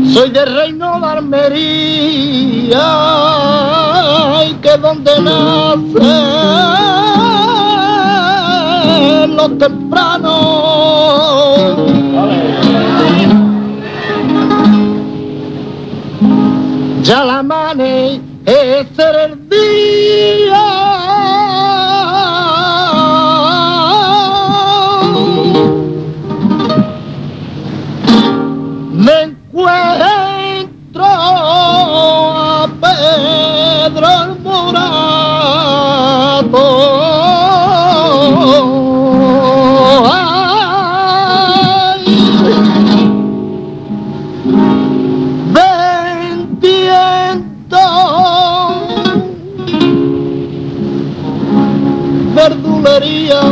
Soy del reino de Almería, y que donde nace los tempranos. Ya la mane es el día. Me encuentro a Pedro el Morato. Ay, vendiendo verdulería.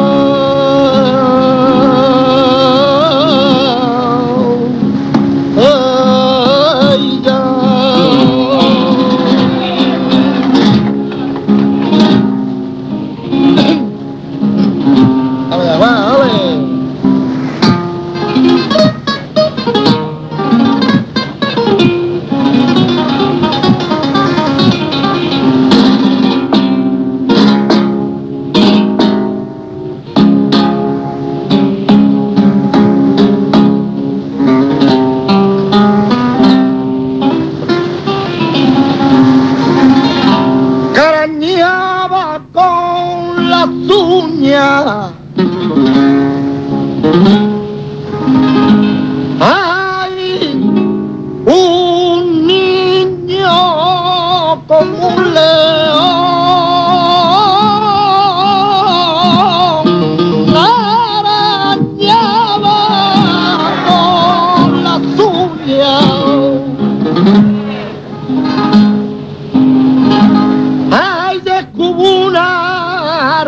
Carañaba con las uñas. Ay, un niño como un león arañaba con las uñas. Ay, descubo una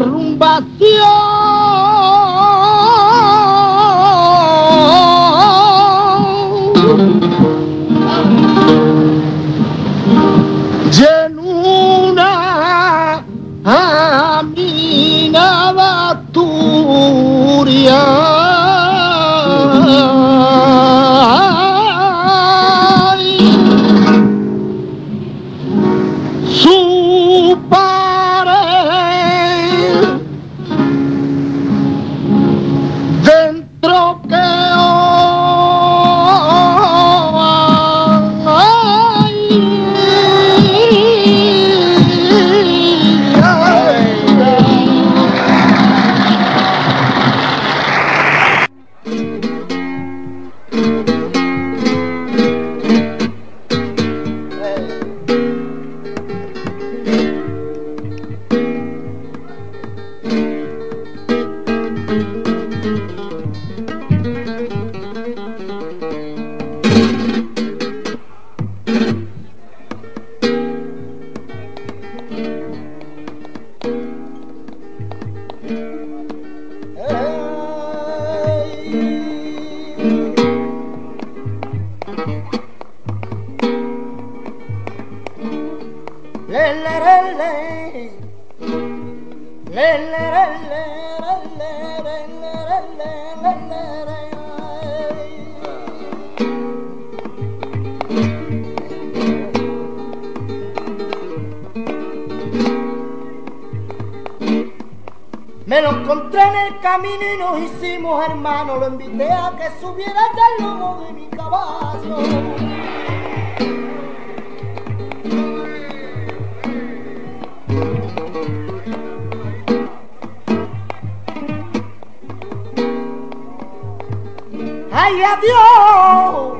rumbación en una mina baturia. Su pared dentro que me lo encontré en el camino y nos hicimos hermanos. Lo invité a que subiera del lomo de mi caballo. ¡Ay, adiós!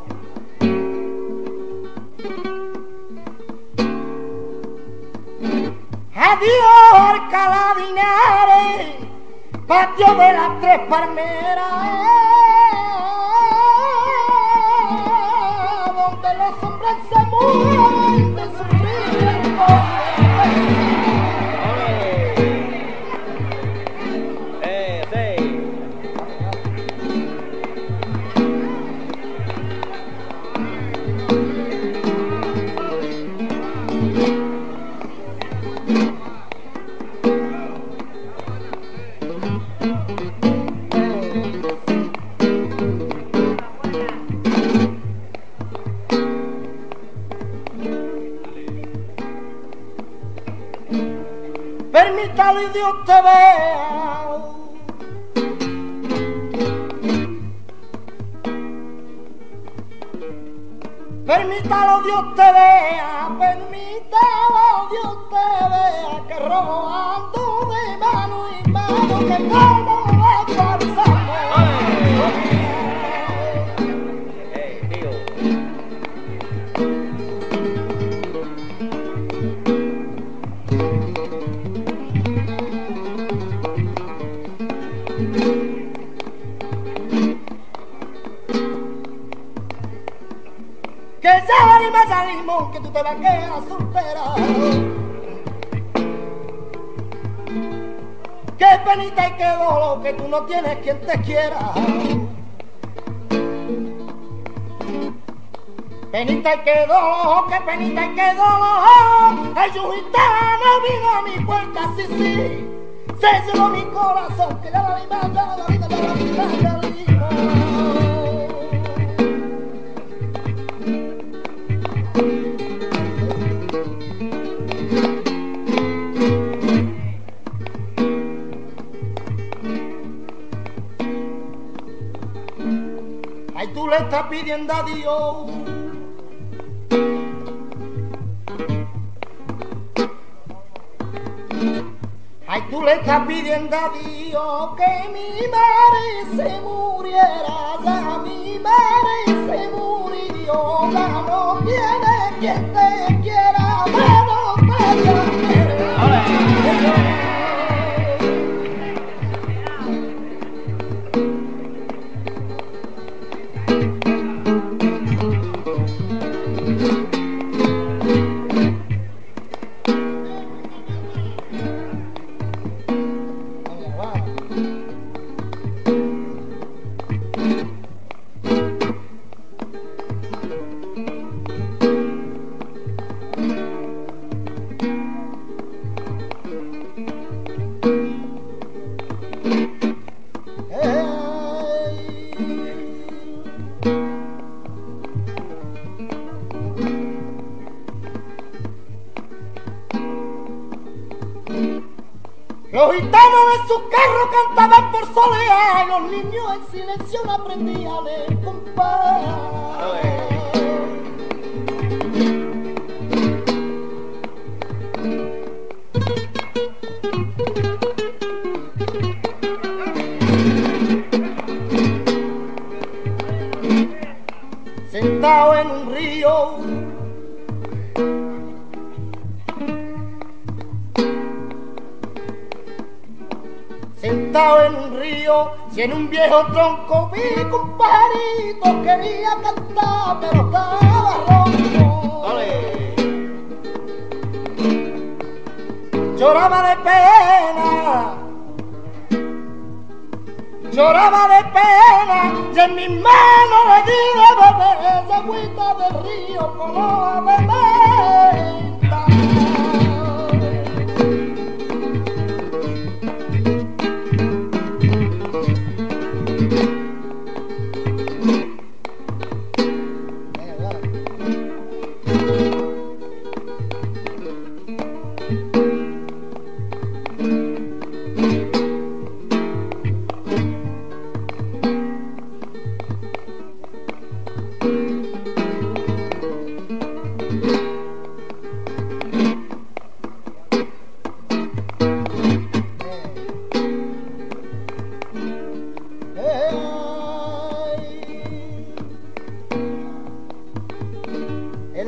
Adiós, Alcalá de Henares, patio de las Tres Palmeras, donde los hombres se mueren de sufrimiento. Permítalo y Dios te vea. Permítalo Dios te vea, permítalo Dios te vea, que robo ando de mano y mano, que como va pasando. Que salimos, que tú te vas a quedar soltera. Que penita y que dolor, que tú no tienes quien te quiera. Penita y que dolor, que penita y que dolor. Ay, un gitano vino a mi puerta, sí, sí. Se llevó mi corazón, que ya la lima, ya la vida, ya la vida, ya la lima. Ay, tú le estás pidiendo a Dios ay, tú le estás pidiendo a Dios que mi madre se muriera, ya mi madre se murió, ya no tiene quien te quiera, menos que te quiera. Los gitanos de sus carros cantaban por soleá y los niños en silencio no aprendían el compás. Sentado en un río, sentado en un río, y en un viejo tronco vi que un pajarito quería cantar, pero estaba ronco. Lloraba de pena, lloraba de pena, y en mis manos le di de beber esa agüita del río color de menta. El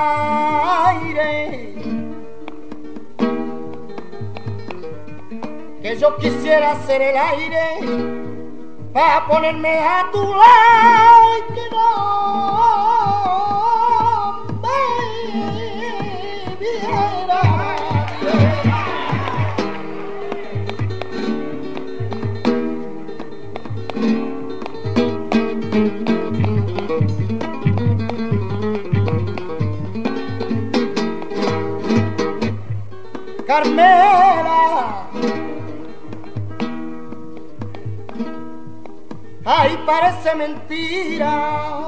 aire que yo quisiera ser el aire para ponerme a tu lado y que no me viera. Carmela, ay, parece mentira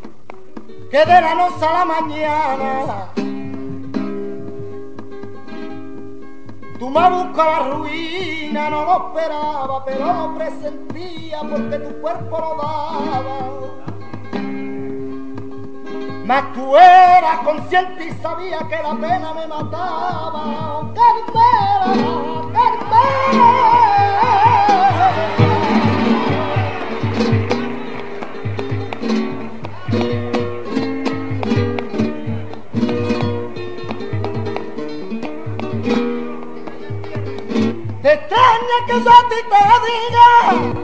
que de la noche a la mañana Tú me buscas la ruina, no lo esperaba, pero lo presentía porque tu cuerpo lo daba. Mas tú eras consciente y sabía que la pena me mataba. Carmela, Carmela. Te extraña que yo a ti te diga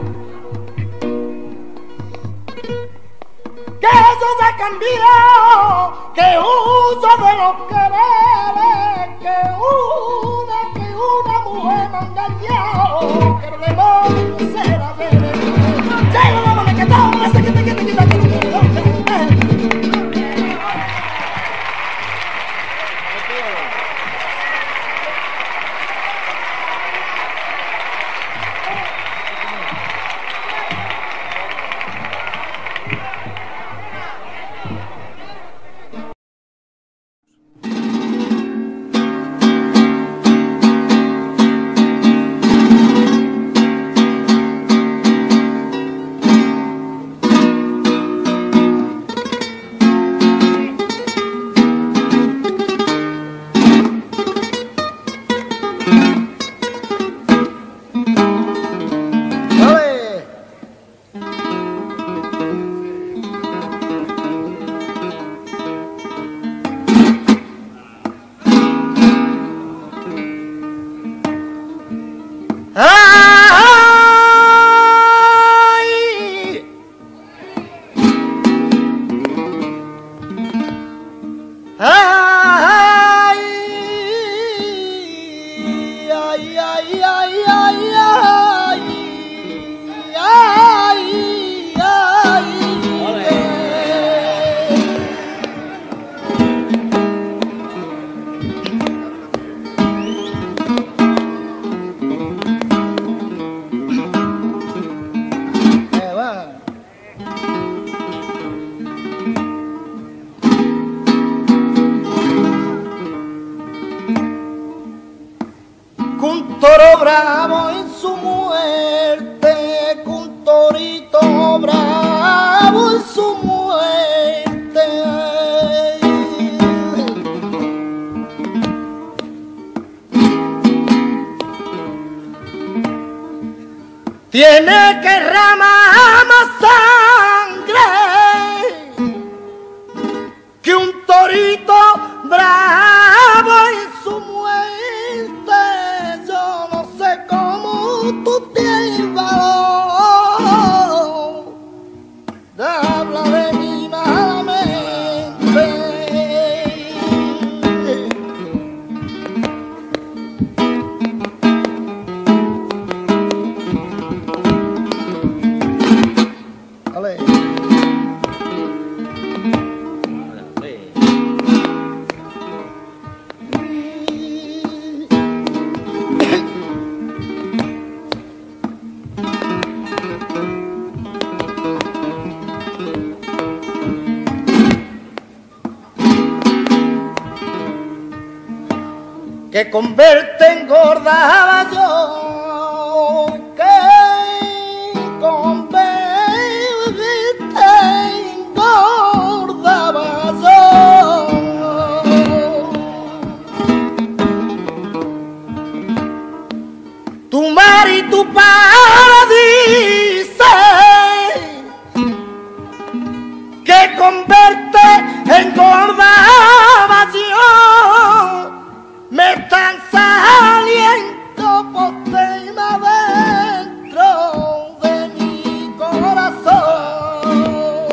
que eso se ha cambiado, que uso de los quereres, que una mujer me ha engañado, que el demonio será de llega la mano que toma, ese que te quita, que no un toro bravo en su muerte, un torito bravo en su muerte. Tiene que derramar más sangre que un torito bravo en su muerte. Tú tienes valor de hablar de mí malamente. Ale. Que con verte engordaba yo, que con verte engordaba yo. Tu madre y tu padre dicen que con verte engordaba yo. Me están saliendo por tema dentro de mi corazón.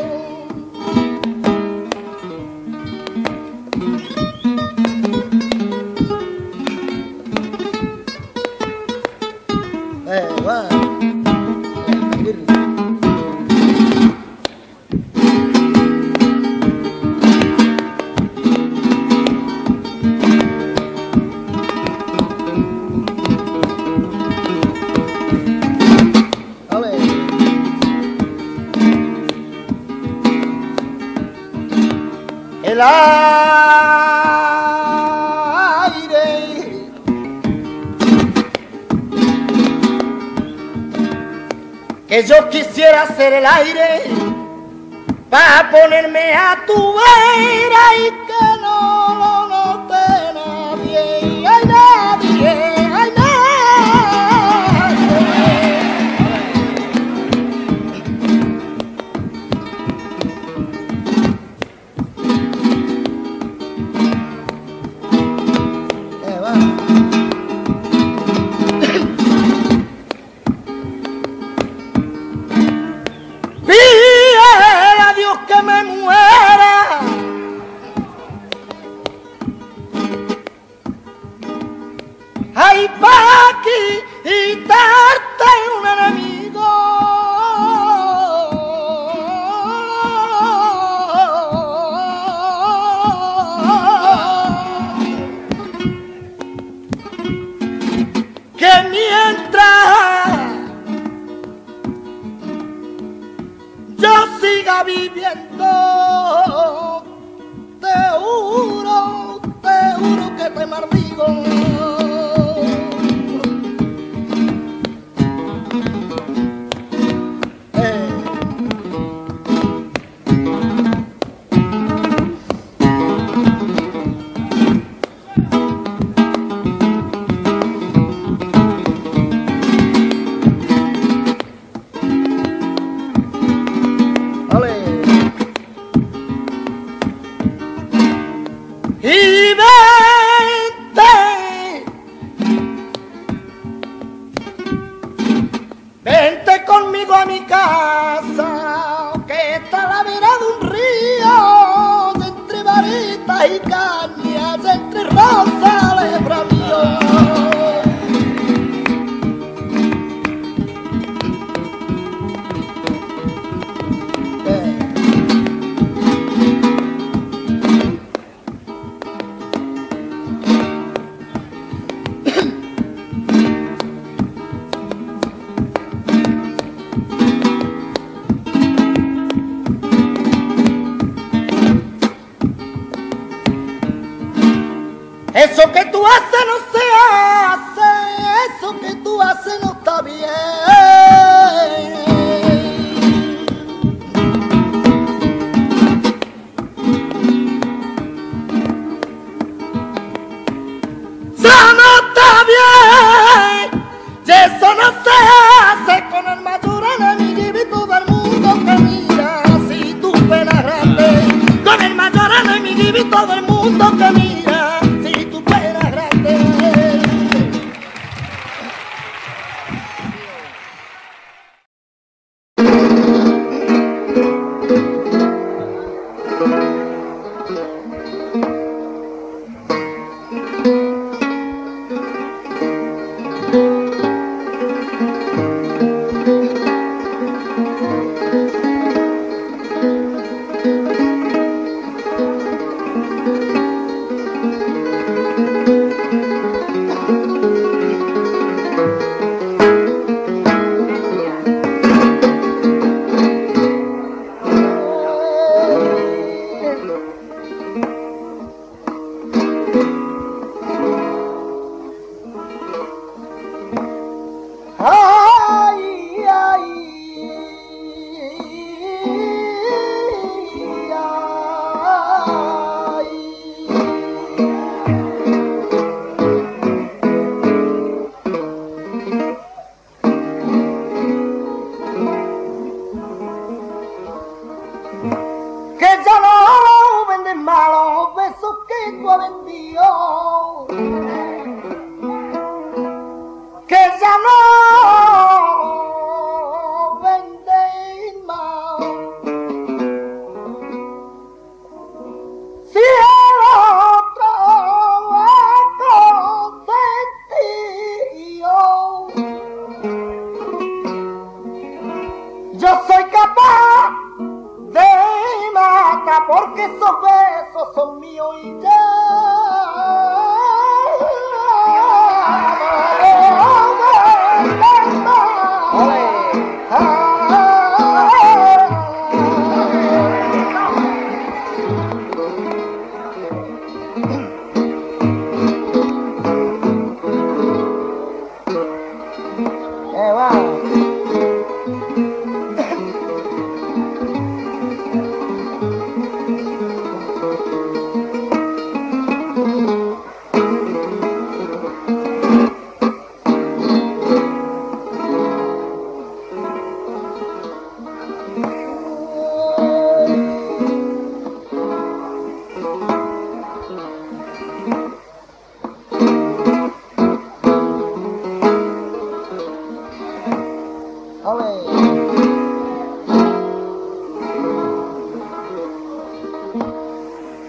Va. El aire, que yo quisiera hacer el aire para ponerme a tu vera y que no lo note nadie, ay nadie, ay nadie. Pídele a Dios que me muera, ay pa' quitarte un enemigo, que mientras yo siga viviendo, te juro que te maldigo. Y vente conmigo a mi casa, que está a la vera de un río, entre varitas y cañas, entre rosales bravíos. Eso que tú haces no se hace, eso que tú haces no está bien. Eso no está bien, y eso no se hace con el mayor enemigo del mundo que mira si tu pena es grande, con el mayor enemigo del mundo que mira. Malos besos que tú has vendido, que ya no venden más. Si el otro ha consentido, yo soy capaz de matar porque esos besos son míos y ya.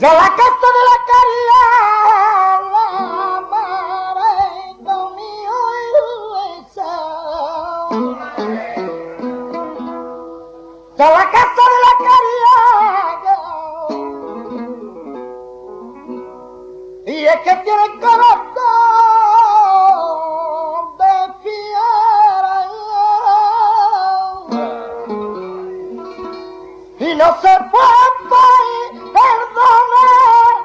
a la casa de la caridad, la madre conmigo y a la casa de la caridad, y es que tiene el corazón de fiera, y no se puede perdonar,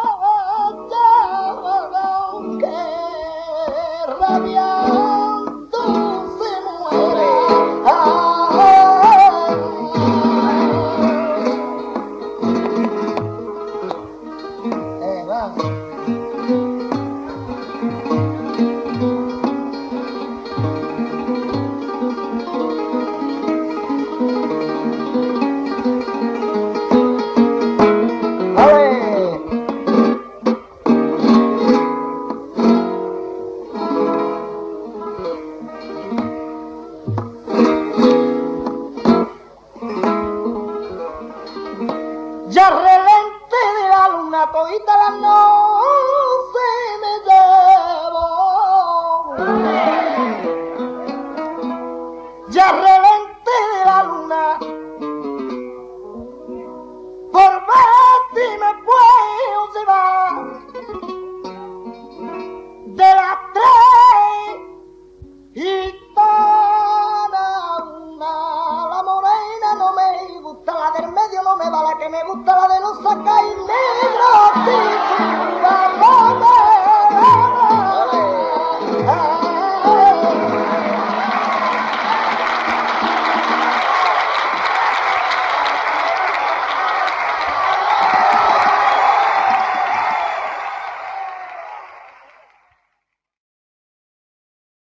que rabiando se muera. Ya relente de la luna todita la noche me llevo. Ya relente de la luna por ver si me puedo llevar de las tres gitanas una. La morena no me gusta, la del medio no me va, la que me gusta la de los saca y negra.